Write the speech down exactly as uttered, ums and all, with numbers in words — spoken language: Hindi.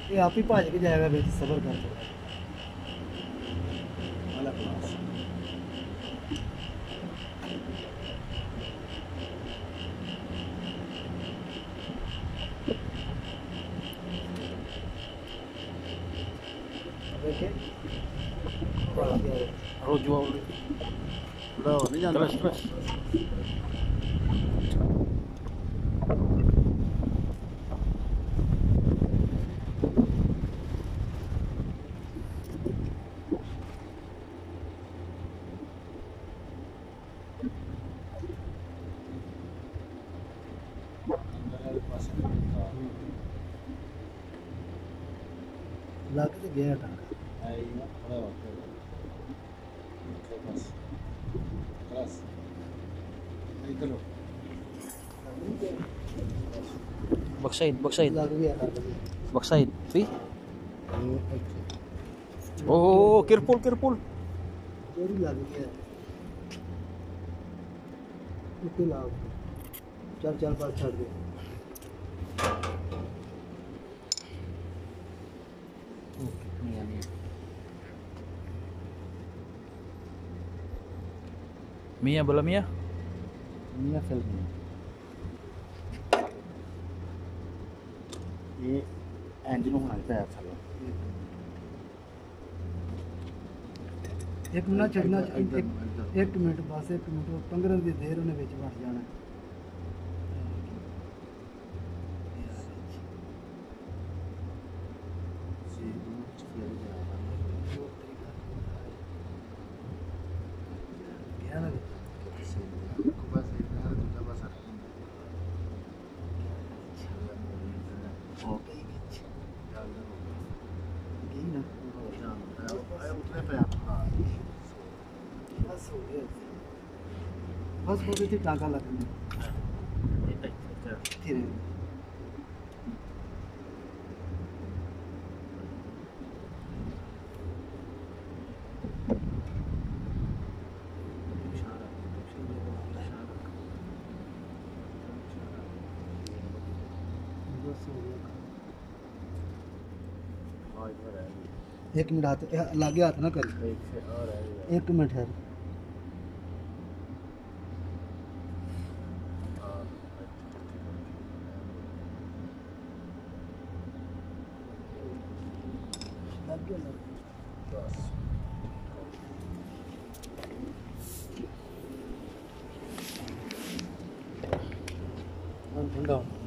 ये आप ही भाज के जाएगा बेच सबर कर थोड़ा वाला क्लास देखिए रोजुआ लो नहीं जानता स्ट्रेस लाके तो गया टांगा Ahí no, prueba, prueba. ¿Qué pasa? Atrás. Ahí te lo. backside backside लग गया टांगा backside see oh careful careful जोड़ी लग गया इतने लाभ चल चल पास छोड़ दे Mia bola Mia Mia film ये इंजन होना चाहिए अच्छा लो एक मिनट छड़ना एक एक मिनट बस एक मिनट पंद्रह दी देर उन्हें बेच बढ़ जाना बस बस इतनी टांका लगनी धीरे एक मिनट हाथ लागे हाथ ना कर एक मिनट है ठंडा